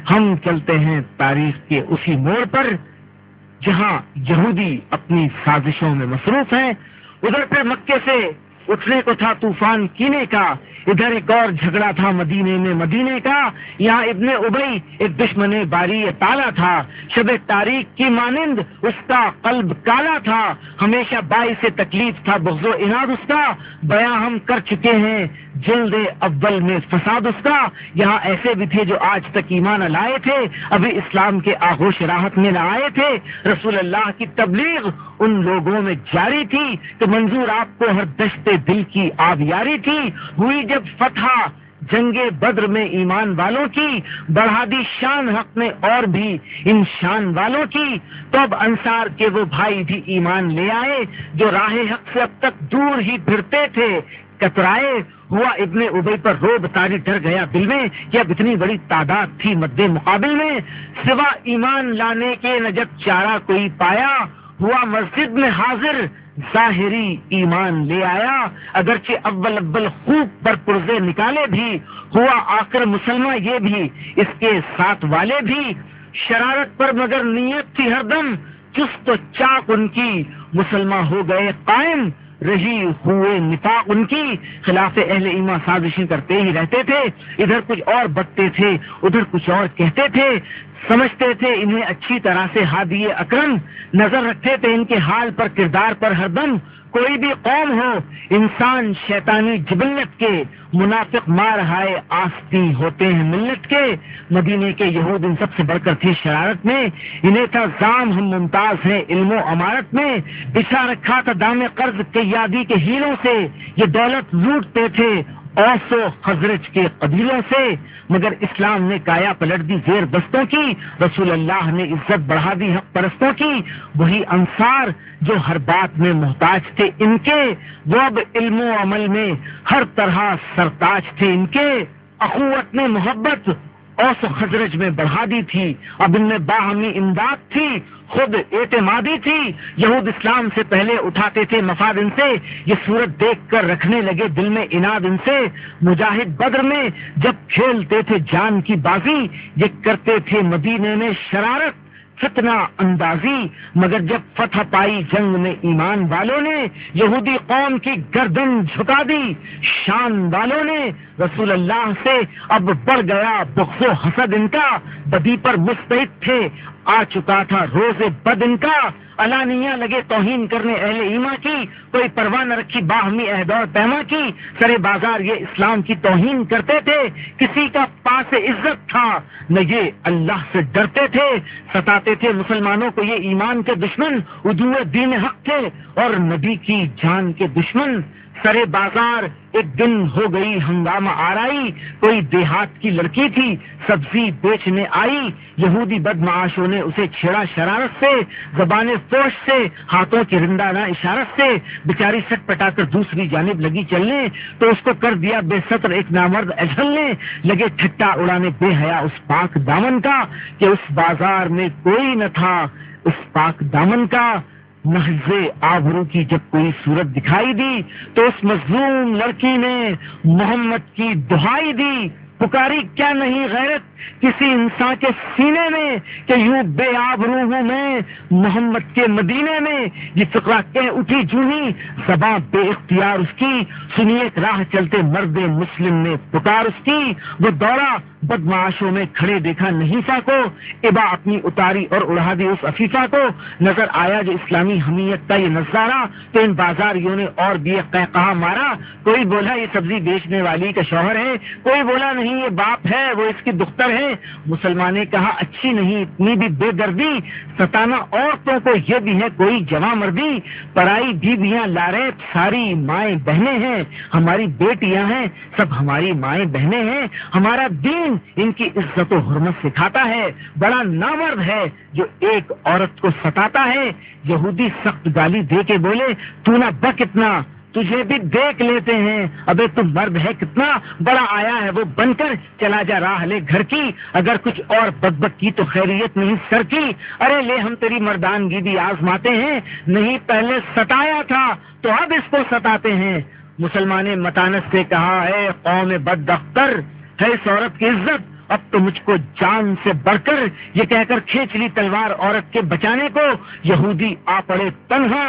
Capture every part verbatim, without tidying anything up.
ہم چلتے ہیں تاریخ کے اسی موڑ پر جہاں یہودی اپنی سازشوں میں مصروف ہیں. ادھر پھر مکے سے اٹھنے کو تھا طوفان کینے کا، ادھر ایک اور جھگڑا تھا مدینے میں مدینے کا. یہاں ابن ابی ایک دشمن باری تالا تھا، شب تاریخ کی مانند اس کا قلب کالا تھا، ہمیشہ باعث تکلیف تھا بغض و عناد اس کا. بیاں ہم کر چکے ہیں جلد اول میں فساد اس کا. یہاں ایسے بھی تھے جو آج تک ایمان لائے تھے، ابھی اسلام کے آغوش راحت میں نہ آئے تھے. رسول اللہ کی تبلیغ ان لوگوں میں جاری تھی کہ منظور آپ کو ہر دشت دل کی آبیاری تھی. ہوئی جب فتح جنگ بدر میں ایمان والوں کی، بڑھا دی شان حق میں اور بھی ان شان والوں کی، تو اب انصار کے وہ بھائی بھی ایمان لے آئے جو راہ حق سے اب تک دور ہی پھرتے تھے. کترائے ہوا ابن ابی پر روب تاری ڈر گیا دل میں کہ اب اتنی بڑی تعداد تھی مد مقابل میں، سوا ایمان لانے کے نہ جب چارہ کوئی پایا. ہوا مسجد میں حاضر ظاہری ایمان لے آیا، اگرچہ اول اول خوب پر پرزے نکالے بھی. ہوا آخر مسلمان یہ بھی اس کے ساتھ والے بھی، شرارت پر مگر نیت تھی ہر دم، چست و چاک ان کی مسلمان ہو گئے قائم. رہی ہوئے نفاق ان کی، خلاف اہل ایمان سازشیں کرتے ہی رہتے تھے. ادھر کچھ اور بکتے تھے ادھر کچھ اور کہتے تھے، سمجھتے تھے انہیں اچھی طرح سے ہادی اکرم، نظر رکھتے تھے ان کے حال پر کردار پر ہر دم. کوئی بھی قوم ہو انسان شیطانی جبلت کے، منافق مار ہائے آستی ہوتے ہیں ملت کے. مدینے کے یہود ان سب سے بڑھ کر تھے شرارت میں، انہیں تھا زام ہم ممتاز ہیں علم و امارت میں. بچھا رکھا تھا دام قرض قیادی کے ہیلوں سے، یہ دولت لوٹتے تھے اوس و خزرج کے قبیلوں سے. مگر اسلام نے کایا پلٹ دی زیر دستوں کی، رسول اللہ نے عزت بڑھا دی حق پرستوں کی. وہی انصار جو ہر بات میں محتاج تھے ان کے، وہ اب علم و عمل میں ہر طرح سرتاج تھے ان کے. اخوت نے محبت اوس و خزرج میں بڑھا دی تھی، اب ان میں باہمی امداد تھی، خود اعتمادی تھی. یہود اسلام سے پہلے اٹھاتے تھے مفاد ان سے، یہ صورت دیکھ کر رکھنے لگے دل میں اناد ان سے. مجاہد بدر میں جب کھیلتے تھے جان کی بازی، یہ کرتے تھے مدینے میں شرارت فتنہ اندازی. مگر جب فتح پائی جنگ میں ایمان والوں نے، یہودی قوم کی گردن جھکا دی شان والوں نے. رسول اللہ سے اب بڑھ گیا بغض و حسد ان کا، بدی پر مستعد تھے آ چکا تھا روز بد ان کا. علانیہ لگے توہین کرنے اہل ایمان کی، کوئی پرواہ نہ رکھی باہمی عہد اور پیما کی. سرے بازار یہ اسلام کی توہین کرتے تھے، کسی کا پاس عزت تھا نہ یہ اللہ سے ڈرتے تھے. ستاتے تھے مسلمانوں کو یہ ایمان کے دشمن، عدو دین حق تھے اور نبی کی جان کے دشمن. سرے بازار ایک دن ہو گئی ہنگامہ آرائی، کوئی دیہات کی لڑکی تھی سبزی بیچنے آئی، یہودی بدمعاشوں نے اسے چھیڑا شرارت سے، زبان فوش سے ہاتھوں کی رندانہ اشارت سے. بیچاری سٹ پٹا کر دوسری جانب لگی چلنے تو اس کو کر دیا بے ستر ایک نامرد اجھلنے. لگے ٹھٹا اڑانے بے حیا اس پاک دامن کا کہ اس بازار میں کوئی نہ تھا اس پاک دامن کا. محض آبرو کی جب کوئی صورت دکھائی دی تو اس مظلوم لڑکی نے محمد کی دہائی دی. پکاری کیا نہیں غیرت کسی انسان کے سینے میں کہ یوں بے آبرو ہوں میں محمد کے مدینے میں. یہ فقرہ کہہ اٹھی جونی زباں بے اختیار اس کی، سنی ایک راہ چلتے مرد مسلم نے پکار اس کی. وہ دوڑا بدمعاشوں میں کھڑے دیکھا نحیفہ کو، ابا اپنی اتاری اور اڑا دی اس عفیفہ کو. نظر آیا جو اسلامی حمیت کا یہ نظارہ تو ان بازاریوں نے اور بھی ایک قہقہا مارا. کوئی بولا یہ سبزی بیچنے والی کا شوہر ہے، کوئی بولا نہیں یہ باپ ہے وہ اس کی دختر ہے. مسلمان نے کہا اچھی نہیں اتنی بھی بے دردی، ستانا عورتوں کو یہ بھی ہے کوئی جواں مردی. پرائی بیویاں لارے ساری مائیں بہنیں ہیں، ہماری بیٹیاں ہیں سب ہماری مائیں بہنیں ہیں. ہمارا دین ان کی عزت و حرمت سکھاتا ہے، بڑا نامرد ہے جو ایک عورت کو ستاتا ہے. یہودی سخت گالی دے کے بولے تو نہ بک اتنا، تجھے بھی دیکھ لیتے ہیں، ابے تم مرد ہے کتنا، بڑا آیا ہے وہ بن کر، چلا جا راہ لے گھر کی، اگر کچھ اور بدبک کی تو خیریت نہیں سر کی. ارے لے ہم تیری مردانگی بھی آزماتے ہیں، نہیں پہلے ستایا تھا تو اب اس کو ستاتے ہیں. مسلمان نے متانت سے کہا اے قوم بد دختر، ہے اس عورت کی عزت اب تو مجھ کو جان سے بڑھ کر یہ کہہ کر کھینچ لی تلوار عورت کے بچانے کو، یہودی آ پڑے تنہا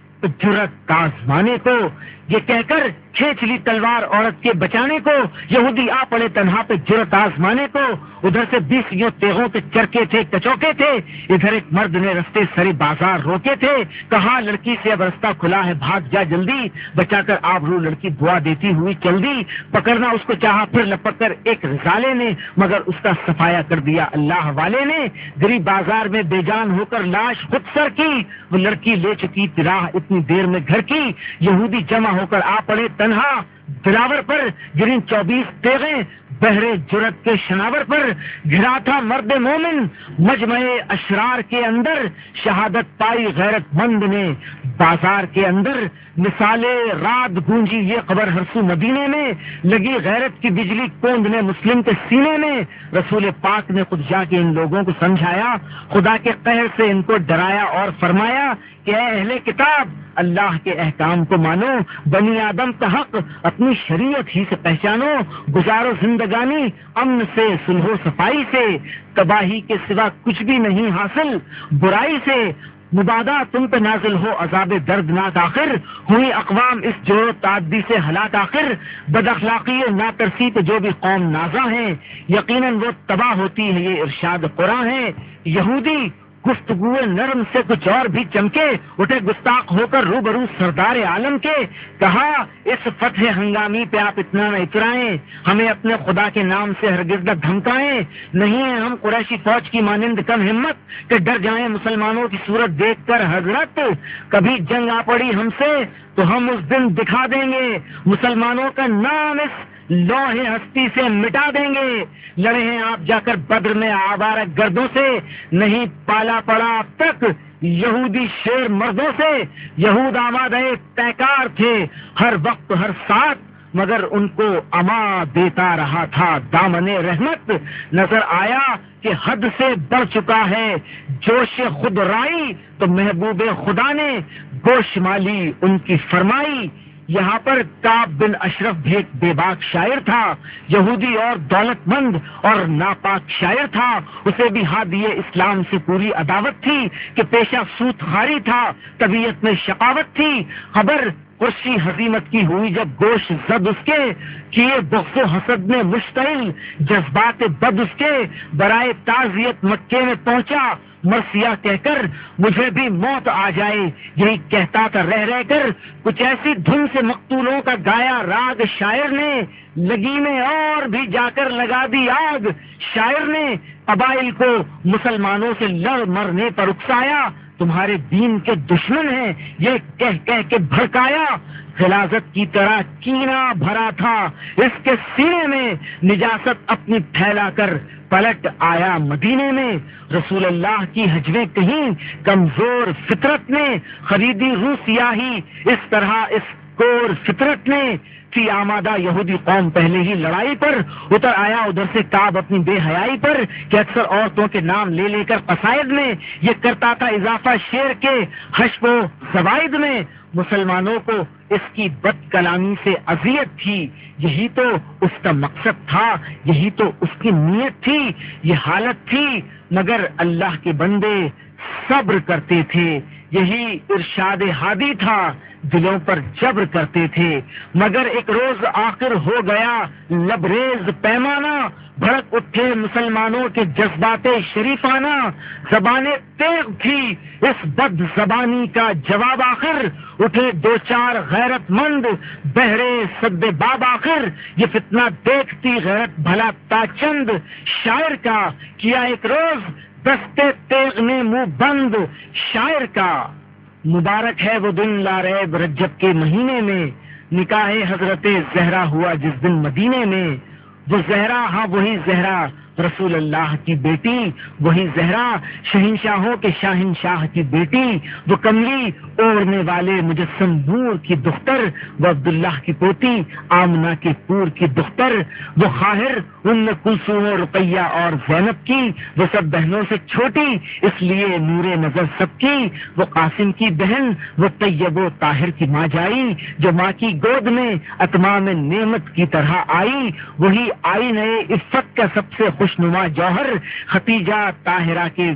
جرت آزمانے کو، یہ کہہ کر کھینچ لی تلوار عورت کے بچانے کو، یہودی آ پڑے تنہا پہ جرت آزمانے کو۔ ادھر سے بیس یوں تیغوں کے چرکے تھے، کچوکے تھے، ادھر ایک مرد نے رستے سرے بازار روکے تھے، کہا لڑکی سے اب رستہ کھلا ہے، بھاگ جا جلدی، بچا کر آبرو لڑکی دعا دیتی ہوئی چل دی، پکڑنا اس کو چاہا پھر لپک کر ایک رسالے نے، مگر اس کا صفایا کر دیا اللہ والے نے، گری بازار میں بے جان ہو کر لاش خود سر کی، وہ لڑکی لے چکی راہ اتنی دیر میں گھر کی، یہودی جمع ہو کر آ پڑے تنہا دلاور پر، گرین چوبیس تیغیں بہرے جرت کے شناور پر، گھرا تھا مرد مومن مجمع اشرار کے اندر، شہادت پائی غیرت مند نے بازار کے اندر، مثالے رات گونجی یہ خبر ہرسو مدینے میں، لگی غیرت کی بجلی کوند نے مسلم کے سینے میں، رسول پاک نے خود جا کے ان لوگوں کو سمجھایا، خدا کے قہر سے ان کو ڈرایا اور فرمایا کہ اے اہل کتاب اللہ کے احکام کو مانو، بنی آدم کا حق اپنی شریعت ہی سے پہچانو، گزارو زندگانی امن سے صلح و صفائی سے، تباہی کے سوا کچھ بھی نہیں حاصل برائی سے، مبادا تم پہ نازل ہو عذاب دردناک، آخر ہوئی اقوام اس جوڑ تعدی سے ہلاک، آخر بد اخلاقی و ناترسی پہ جو بھی قوم نازاں ہیں یقیناً وہ تباہ ہوتی ہے، یہ ارشاد قرآن ہے۔ یہودی گفتگو نرم سے کچھ اور بھی چمکے، اٹھے گستاخ ہو کر روبرو سردار عالم کے، کہا اس فتح ہنگامی پہ آپ اتنا نہ اترائیں، ہمیں اپنے خدا کے نام سے ہرگز نہ دھمکائیں، نہیں ہیں ہم قریشی فوج کی مانند کم ہمت کہ ڈر جائیں مسلمانوں کی صورت دیکھ کر، حضرت کبھی جنگ آ پڑی ہم سے تو ہم اس دن دکھا دیں گے، مسلمانوں کا نام اس لوہے ہستی سے مٹا دیں گے، لڑے ہیں آپ جا کر بدر میں آوارہ گردوں سے، نہیں پالا پڑا اب تک یہودی شیر مردوں سے، یہود آمادہ پیکار تھے ہر وقت ہر ساتھ، مگر ان کو اما دیتا رہا تھا دامن رحمت، نظر آیا کہ حد سے بڑھ چکا ہے جوش خود رائی، تو محبوب خدا نے گوش مالی ان کی فرمائی۔ یہاں پر کعب بن اشرف بھی ایک بے باک شاعر تھا، یہودی اور دولت مند اور ناپاک شاعر تھا، اسے بھی ہادی اسلام سے پوری عداوت تھی کہ پیشہ سوت خاری تھا، طبیعت میں شقاوت تھی، خبر قرشی حزیمت کی ہوئی جب گوش زد اس کے، کیے بغض و حسد میں مشتعل جذبات بد اس کے، برائے تعزیت مکے میں پہنچا مرثیہ کہہ کر مجھے بھی موت آ جائے، یہی کہتا تھا رہ رہ کر، کچھ ایسی دھن سے مقتولوں کا گایا راگ شاعر نے، لگی میں اور بھی جا کر لگا دی آگ، شاعر نے قبائل کو مسلمانوں سے لڑ مرنے پر اکسایا، تمہارے دین کے دشمن ہیں یہ کہہ کہہ کے بھڑکایا، غلاظت کی طرح کینہ بھرا تھا اس کے سینے میں، نجاست اپنی پھیلا کر پلٹ آیا مدینے میں، رسول اللہ کی حجویں کہیں کمزور فطرت نے، خریدی روح سیاہی اس طرح اس کور فطرت نے، تھی آمادہ یہودی قوم پہلے ہی لڑائی پر، اتر آیا ادھر سے کعب اپنی بے حیائی پر کہ اکثر عورتوں کے نام لے لے کر قصائد میں یہ کرتا تھا اضافہ شعر کے حشب و زوائد میں، مسلمانوں کو اس کی بد کلامی سے اذیت تھی، یہی تو اس کا مقصد تھا، یہی تو اس کی نیت تھی، یہ حالت تھی، مگر اللہ کے بندے صبر کرتے تھے، یہی ارشاد ہادی تھا، دلوں پر جبر کرتے تھے، مگر ایک روز آخر ہو گیا لبریز پیمانہ، بھڑک اٹھے مسلمانوں کے جذبات شریفانہ، زبانیں تیغ تھی اس بد زبانی کا جواب، آخر اٹھے دو چار غیرت مند بہرے سد باب، آخر یہ فتنہ دیکھتی غیرت بھلا تاچند، شاعر کا کیا ایک روز دستے تیغ نے منہ بند، شاعر کا مبارک ہے وہ دن لا ریب رجب کے مہینے میں، نکاح حضرت زہرا ہوا جس دن مدینے میں، وہ زہرا ہاں وہی زہرا رسول اللہ کی بیٹی، وہی زہرا شہنشاہوں کے شاہنشاہ کی بیٹی، وہ کملی اوڑھنے والے مجسم نور کی دختر، وہ عبداللہ کی پوتی آمنہ کے پور کی دختر، وہ خاہر ام کلثوم و رقیہ اور زینب کی، وہ سب بہنوں سے چھوٹی اس لیے نور نظر سب کی، وہ قاسم کی بہن، وہ طیب و طاہر کی ماں جائی، جو ماں کی گود میں اتمام نعمت کی طرح آئی، وہی آئی نئے عفت کا سب سے خوش خوشنما جوہر ختیجہ طاہرہ کے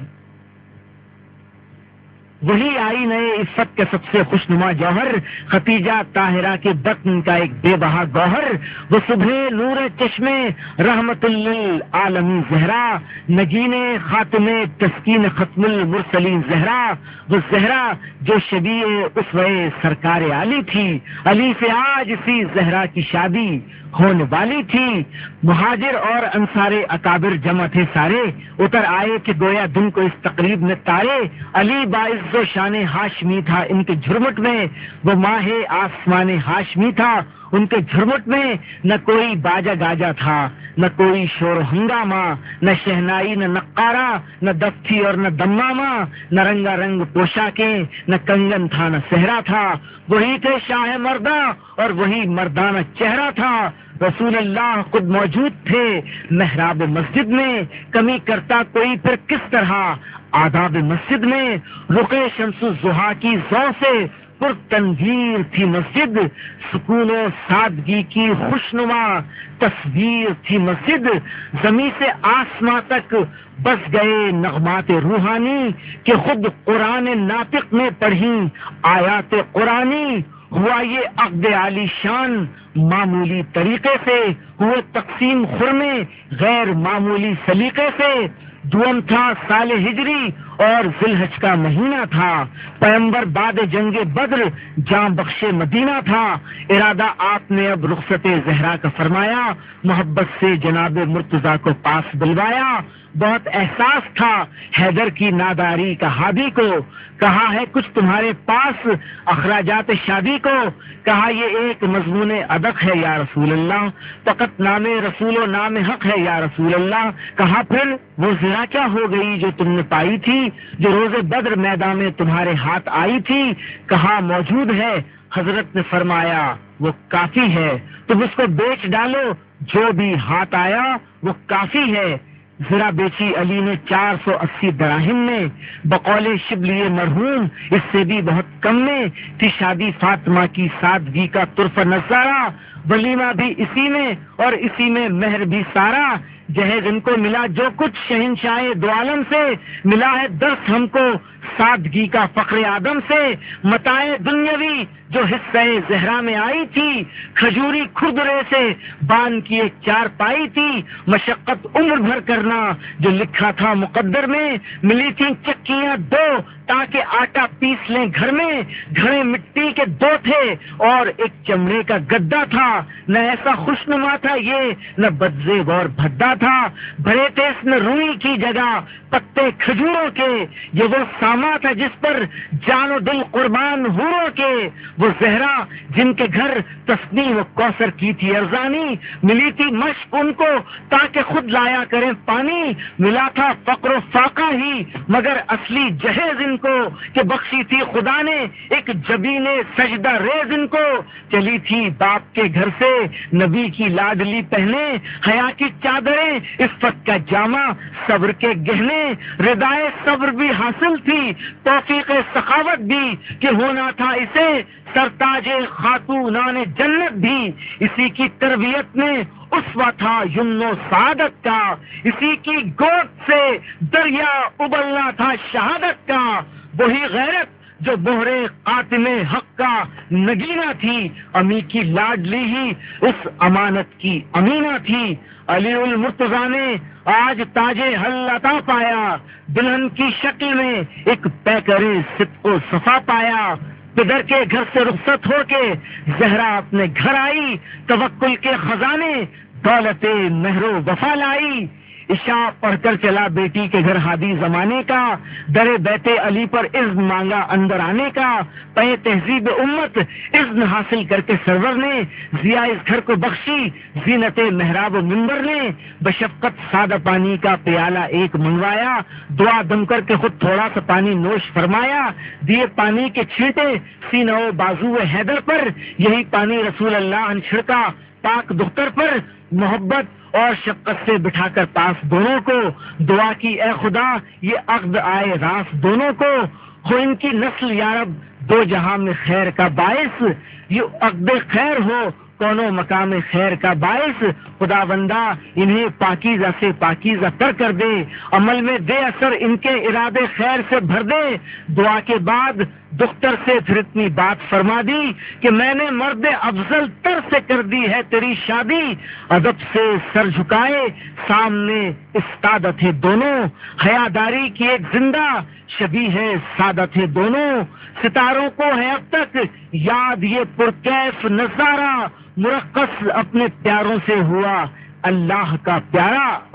وہی آئی نئے عفت کے سب سے خوشنما جوہر ختیجہ طاہرہ کے بطن کا ایک بے بہا گوہر، وہ صبح نور چشمے رحمت للعالمین زہرا، نگین خاتم تسکین ختم المرسلین زہرا، وہ زہرا جو شبیہ اسوہ سرکار علی تھی، علی سے آج اسی زہرا کی شادی ہونے والی تھی۔ مہاجر اور انصار اکابر جمع تھے سارے، اتر آئے کہ گویا دن کو اس تقریب میں تارے، علی باعز و شان ہاشمی تھا ان کے جھرمٹ میں، وہ ماہ آسمان ہاشمی تھا ان کے جھرمٹ میں، نہ کوئی باجا گاجا تھا، نہ کوئی شور و ہنگامہ، نہ شہنائی نہ نقارہ، نہ دفتھی اور نہ دمامہ، نہ رنگا رنگ پوشاکیں، نہ کنگن تھا نہ صحرا تھا، وہی تھے شاہ مردہ اور وہی مردانہ چہرہ تھا۔ رسول اللہ خود موجود تھے محراب مسجد میں، کمی کرتا کوئی پھر کس طرح آداب مسجد میں، رخ شمس الضحیٰ کی ضوء سے پر تنویر تھی مسجد، سکون و سادگی کی خوشنما تصویر تھی مسجد، زمین سے آسماں تک بس گئے نغمات روحانی کہ خود قرآن ناطق میں پڑھی آیات قرآنی، ہوا یہ عقد عالی شان معمولی طریقے سے، ہوئے تقسیم خرمے غیر معمولی سلیقے سے، دوم تھا سال ہجری اور ذی الحج کا مہینہ تھا، پیغمبر بعد جنگ بدر جاں بخش مدینہ تھا، ارادہ آپ نے اب رخصت زہرا کا فرمایا، محبت سے جناب مرتضیٰ کو پاس بلوایا، بہت احساس تھا حیدر کی ناداری کا ہادی کو، کہا ہے کچھ تمہارے پاس اخراجات شادی کو، کہا یہ ایک مضمون ادق ہے یا رسول اللہ، فقط نام رسول و نام حق ہے یا رسول اللہ، کہا پھر وہ زرا کیا ہو گئی جو تم نے پائی تھی، جو روز بدر میدان میں تمہارے ہاتھ آئی تھی، کہا موجود ہے، حضرت نے فرمایا وہ کافی ہے، تم اس کو بیچ ڈالو، جو بھی ہاتھ آیا وہ کافی ہے۔ ذرا بیچی علی نے چار سو اسی دراہم میں، بقول شبلی مرحوم اس سے بھی بہت کم میں، تھی شادی فاطمہ کی سادگی کا طرف نظارہ، ولیمہ بھی اسی میں اور اسی میں مہر بھی سارا، جہیز ان کو ملا جو کچھ شہنشاہ دو عالم سے، ملا ہے درس ہم کو سادگی کا فخر آدم سے، متاع دنیاوی جو حصہ زہرا میں آئی تھی، کھجوری کھردرے سے بان کی ایک چار پائی تھی، مشقت عمر بھر کرنا جو لکھا تھا مقدر میں، ملی تھی چکیاں دو تاکہ آٹا پیس لیں گھر میں، گھڑے مٹی کے دو تھے اور ایک چمڑے کا گدا تھا، نہ ایسا خوشنما تھا یہ نہ بدزیب اور بھدا تھا، بھرے تھے اس میں روئی کی جگہ پتے کھجوروں کے، یہ وہ ساما تھا جس پر جان و دل قربان حوروں کے، وہ زہرا جن کے گھر تسنیم و کوثر کی تھی ارزانی، ملی تھی مشق ان کو تاکہ خود لایا کریں پانی، ملا تھا فقر و فاقہ ہی مگر اصلی جہیز ان کو کہ بخشی تھی خدا نے ایک جبین سجدہ ریز ان کو، چلی تھی باپ کے گھر سے نبی کی لاڈلی پہنے، حیا کی چادریں عفت کا جامہ صبر کے گہنے، ردائے صبر بھی حاصل تھی توفیق سخاوت بھی کہ ہونا تھا اسے سرتاج خاتونان جنت بھی، اسی کی تربیت میں اسوہ تھا یمن و سعادت کا، اسی کی گود سے دریا ابلنا تھا شہادت کا، وہی غیرت جو بہرے قاتل حق کا نگینہ تھی، امی کی لاڈلی ہی اس امانت کی امینہ تھی، علی المرتضیٰ نے آج تاج حل عطا پایا، دلہن کی شکل میں ایک پیکر صدق و صفا پایا، پدر کے گھر سے رخصت ہو کے زہرا اپنے گھر آئی، توکل کے خزانے دولت مہر و وفا لائی، عشاء پڑھ کر چلا بیٹی کے گھر ہادی زمانے کا، در بیت علی پر اذن مانگا اندر آنے کا، پے تہذیب امت اذن حاصل کر کے سرور نے ضیاء اس گھر کو بخشی، زینت محراب و منبر نے بشفقت سادہ پانی کا پیالہ ایک منگوایا، دعا دم کر کے خود تھوڑا سا پانی نوش فرمایا، دیے پانی کے چھینٹے سینہ و بازو حیدر پر، یہی پانی رسول اللہ نے چھڑکا پاک دختر پر، محبت اور شفقت سے بٹھا کر پاس دونوں کو، دعا کی اے خدا یہ عقد آئے راس دونوں کو، ہو ان کی نسل یارب دو جہاں میں خیر کا باعث، یہ عقد خیر ہو کون و مقام خیر کا باعث، خدا بندہ انہیں پاکیزہ سے پاکیزہ تر کر دے، عمل میں دے اثر ان کے ارادے خیر سے بھر دے۔ دعا کے بعد دختر سے پھر اتنی بات فرما دی کہ میں نے مرد افضل تر سے کر دی ہے تیری شادی۔ ادب سے سر جھکائے سامنے استادہ تھے دونوں، حیاداری کی ایک زندہ شبیہ ہے سادہ تھے دونوں۔ ستاروں کو ہے اب تک یاد یہ پرکیف نظارہ، مرقص اپنے پیاروں سے ہوا اللہ کا پیارا۔